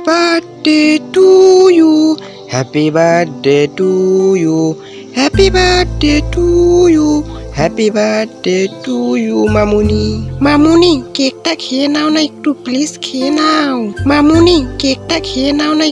birthday to you, happy birthday to you, happy birthday to you, happy birthday to you মামুনি। মামুনি কেকটা খেয়ে নাও না একটু, প্লিজ খেয়ে নাও। মামুনি কেকটা খেয়ে নাও না।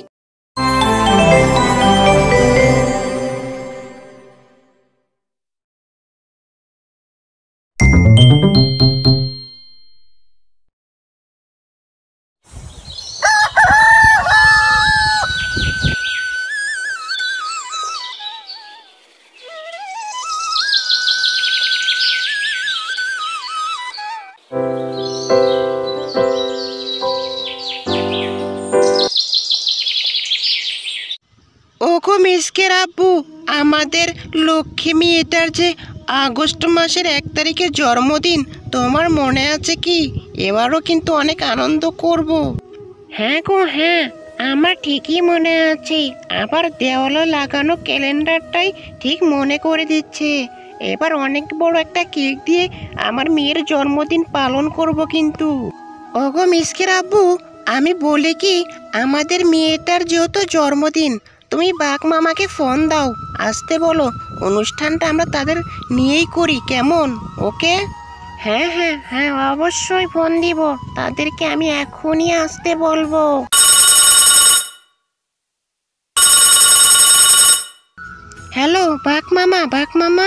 ওগো মিসকের আব্বু, আমাদের লক্ষ্মী মেয়েটার যে আগস্ট মাসের 1 তারিখে জন্মদিন, তোমার মনে আছে কি? এবারও কিন্তু অনেক আনন্দ করব। হ্যাঁ গো হ্যাঁ, আমার ঠিকই মনে আছে। আবার দেওয়ালে লাগানো ক্যালেন্ডারটাই ঠিক মনে করে দিচ্ছে। এবার অনেক বড় একটা কেক দিয়ে আমার মেয়ের জন্মদিন পালন করব কিন্তু। ওগো মিসকের আব্বু, আমি বলি কি, আমাদের মেয়েটার যেহেতু জন্মদিন, তুমি বাঘ মামাকে ফোন দাও, আসতে বলো। অনুষ্ঠানটা আমরা তাদের নিয়েই করি, কেমন? ওকে? হ্যাঁ হ্যাঁ হ্যাঁ, অবশ্যই ফোন দিব। তাদেরকে আমি এখনই আসতে বলবো। হ্যালো বাঘ মামা, বাঘ মামা।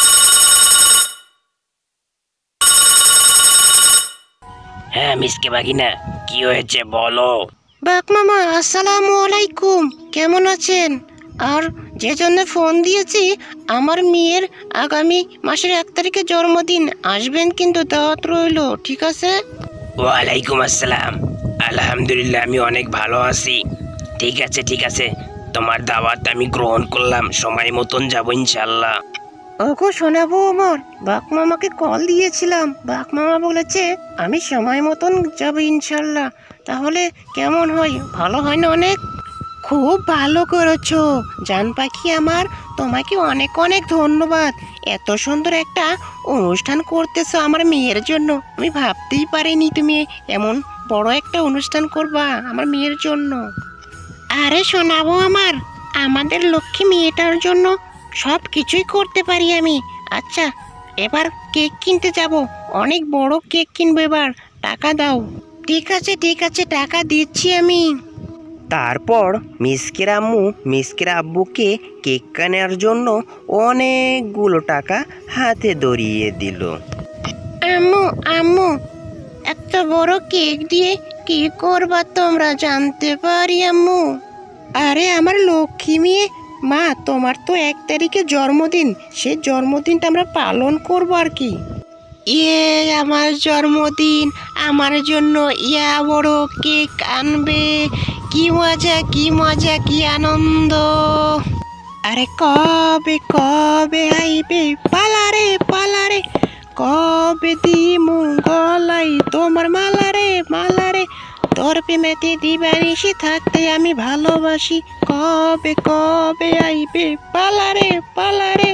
হ্যাঁ মিসকে বাগিনা, কি হয়েছে বলো। বাঘ মামা আসসালামু আলাইকুম, কেমন আছেন? আর যে জন্য ফোন দিয়েছি, আমার মেয়ের আগামী মাসের 1 তারিখে জন্মদিন, আসবেন কিন্তু, দাওয়াত রইলো, ঠিক আছে? ওয়ালাইকুম আসসালাম। আলহামদুলিল্লাহ, আমি অনেক ভালো আছি। ঠিক আছে ঠিক আছে, তোমার দাওয়াত আমি গ্রহণ করলাম, সময় মতন যাবো ইনশাল্লাহ। ওগো শোনাবো আমার, বাঘ মামাকে কল দিয়েছিলাম, বাঘ মামা বলেছে আমি সময় মতন যাবো ইনশাল্লাহ। তাহলে কেমন হয়? ভালো হয় না অনেক? খুব ভালো করেছো জান পাখি আমার, তোমাকে অনেক অনেক ধন্যবাদ। এত সুন্দর একটা অনুষ্ঠান করতেছো আমার মেয়ের জন্য। আমি ভাবতেই পারিনি তুমি এমন বড় একটা অনুষ্ঠান করবা আমার মেয়ের জন্য। আরে শোনাবো আমার, আমাদের লক্ষ্মী মেয়েটার জন্য সব কিছুই করতে পারি আমি। আচ্ছা, এবার কেক কিনতে যাব, অনেক বড় কেক কিনবো এবার, টাকা দাও। ঠিক আছে ঠিক আছে, টাকা দিচ্ছি আমি। তারপর মিসকের আম্মু মিসকের আব্বুকে কেক কেনার জন্য অনেকগুলো টাকা হাতে ধরিয়ে দিল। আম্মু আম্মু, এত বড় কেক দিয়ে কি করবা তোমরা, জানতে পারি আম্মু? আরে আমার লক্ষ্মী মেয়ে, মা তোমার তো 1 তারিখে জন্মদিন, সেই জন্মদিনটা আমরা পালন করবো আর কি। ইয়ে, আমার জন্মদিন, আমার জন্য ইয়া বড় কেক আনবে, কি মজা কি মজা, কি আনন্দ। আরে কবে কবে আইবে, পালারে পালারে, কবে দিমু গলাই তোমার মালারে মালারে, তোর প্রেমেতে দিবানিশি থাকতে আমি ভালোবাসি, কবে কবে আইবে, পালারে পালারে।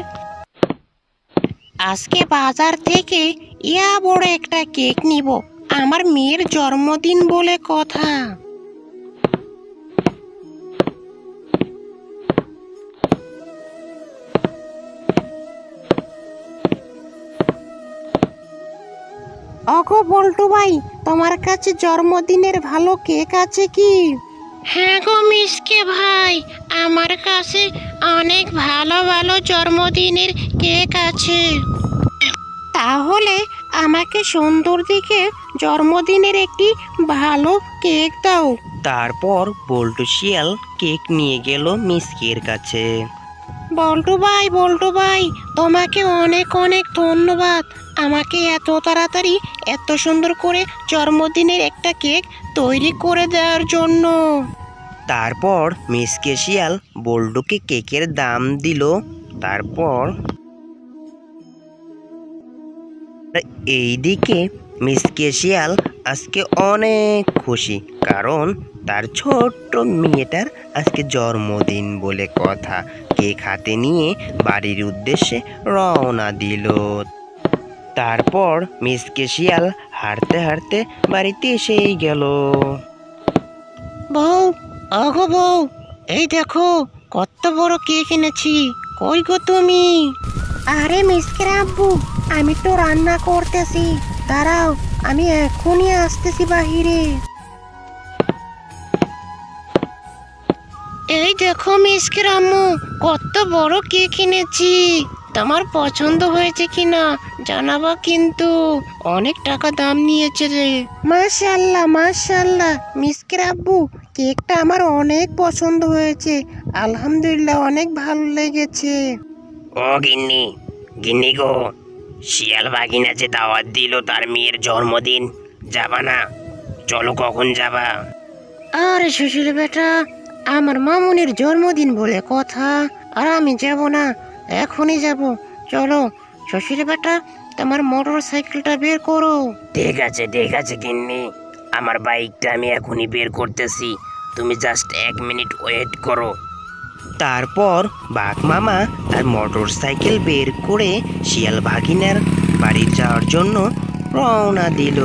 আজকে বাজার থেকে ইয়া বড় একটা কেক নিব, আমার মেয়ের জন্মদিন বলে কথা। ওগো বল্টু ভাই, তোমার কাছে জন্মদিনের ভালো কেক আছে কি? হ্যাঁ গো মিসকে ভাই, আমার কাছে অনেক ভালো ভালো জন্মদিনের কেক আছে। তাহলে আমাকে সুন্দর দেখে জন্মদিনের একটি ভালো কেক দাও। তারপর বল্টু শিয়াল কেক নিয়ে গেল মিসকের কাছে। বল্টু ভাই, তোমাকে অনেক অনেক ধন্যবাদ, আমাকে এত তাড়াতাড়ি এত সুন্দর করে জন্মদিনের একটা কেক তৈরি করে দেওয়ার জন্য। তারপর মিসকে শিয়াল বল্টুকে কেকের দাম দিল। তারপর এইদিকে মিসকে শিয়াল আজকে অনেক খুশি, কারণ তার ছোট্ট মেয়েটার আজকে জন্মদিন বলে কথা। কেক হাতে নিয়ে বাড়ির উদ্দেশ্যে রওনা দিল। তারপর মিসকে শিয়াল হাঁটতে হাঁটতে বাড়িতে এসেই গেল। বউ, ওগো বউ, এই দেখো কত বড় কেক এনেছি। কই গো তুমি? আরে মিসকের আব্বু, আমি তো রান্না করতেছি, দাঁড়াও, আমি এখনই আসতেছি বাহিরে। এই দেখো মিসকের আম্মু, কত বড় কেক এনেছি। তোমার পছন্দ হয়েছে কিনা জানাবা কিন্তু, অনেক টাকা দাম নিয়েছে রে। মাশাআল্লাহ মাশাআল্লাহ মিসকের আব্বু, কেকটা আমার অনেক পছন্দ হয়েছে, আলহামদুলিল্লাহ অনেক ভালো লেগেছে। ও গিন্নি, গিন্নি গো, শিয়াল বাগিনা যে দাওয়াত দিল তার মেয়ের জন্মদিন, যাবা না? চলো, কখন যাবা? আরে শ্বশুর বেটা, আমার মামুনির জন্মদিন বলে কথা, আর আমি যাব না? এখনই যাব, চলো। শ্বশুর বেটা, তোমার মোটর সাইকেলটা বের করো। ঠিক আছে গিন্নি, আমার বাইকটা আমি এখনই বের করতেছি, তুমি জাস্ট 1 মিনিট ওয়েট করো। তারপর বাঘ মামা তার মোটর সাইকেল বের করে শিয়াল ভাগিনার বাড়ি যাওয়ার জন্য রওনা দিল।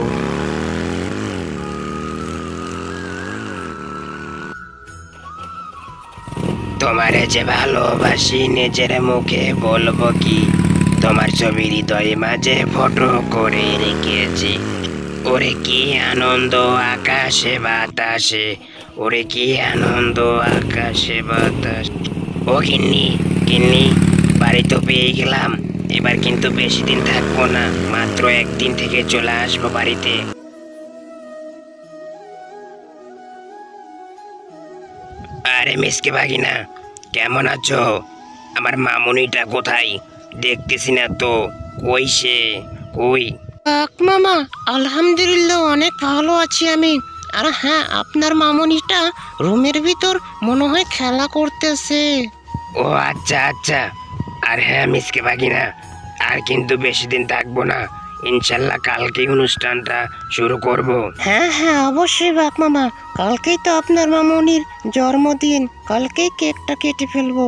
তোমারে যে ভালোবাসি নিজের মুখে বলবো কি, তোমার ছবি হৃদয়ে মাঝে ফটো করে রেখেছি। ওরে কি আনন্দ আকাশে বাতাসে, ওরে কি আনন্দ আকাশে বাতাস। ও গিন্নি, গিন্নি, বাড়ি তো পেয়ে গেলাম, এবার কিন্তু বেশি দিন থাকবো না, মাত্র 1 দিন থেকে চলে আসবো বাড়িতে। আরে মিসকে ভাগিনা, কেমন আছো? আমার মামুনিটা কোথায়? দেখতেছি না তো, কই সে, কই? মামা, আলহামদুলিল্লাহ অনেক ভালো আছি আমি। আর হ্যাঁ, আপনার মামুনিটা রুমের ভিতর মনে হয় খেলা করতেছে। ও আচ্ছা। আর হ্যাঁ মিসকে ভাগিনা, আর কিন্তু বেশি দিন থাকবো না, ইনশাল্লাহ কালকেই অনুষ্ঠানটা শুরু করব। হ্যাঁ হ্যাঁ, অবশ্যই বাপ মামা, কালকেই তো আপনার মামুনির জন্মদিন, কালকেই কেকটা কেটে ফেলবো।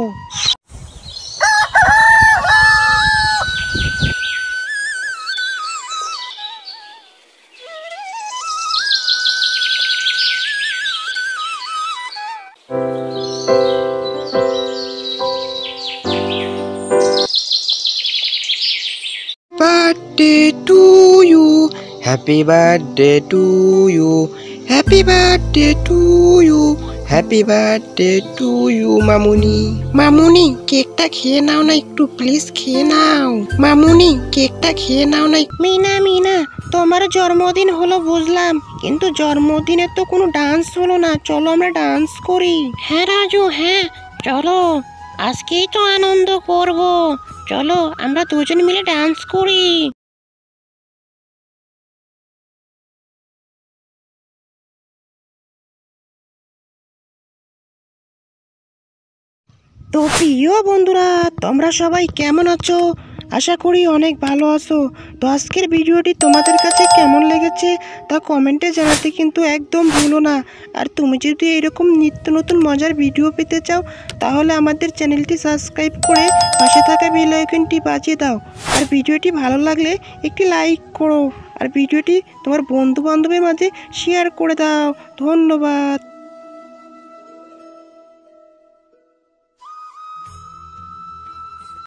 Birthday to you, happy birthday to you, happy birthday to you, happy birthday to you মামুনি। মামুনি, কেকটা খেয়ে নাও না একটু, প্লিজ খেয়ে নাও। মামুনি, কেকটা খেয়ে নাও না। মিনা, তোমার জন্মদিন হলো বুঝলাম, কিন্তু জন্মদিনে তো কোনো ডান্স হলো না, চলো আমরা ডান্স করি। হ্যাঁ রাজু, হ্যাঁ চলো, আজকেই তো আনন্দ করব, চলো আমরা দুজন মিলে ডান্স করি। তো প্রিয় বন্ধুরা, তোমরা সবাই কেমন আছো? আশা করি অনেক ভালো আছো। তো আজকের ভিডিওটি তোমাদের কাছে কেমন লেগেছে তা কমেন্টে জানাতে কিন্তু একদম ভুলো না। আর তুমি যদি এরকম নিত্য নতুন মজার ভিডিও পেতে চাও, তাহলে আমাদের চ্যানেলটি সাবস্ক্রাইব করে পাশে থাকা বেল আইকনটি বাজিয়ে দাও। আর ভিডিওটি ভালো লাগলে একটি লাইক করো, আর ভিডিওটি তোমার বন্ধু বান্ধবের মাঝে শেয়ার করে দাও। ধন্যবাদ।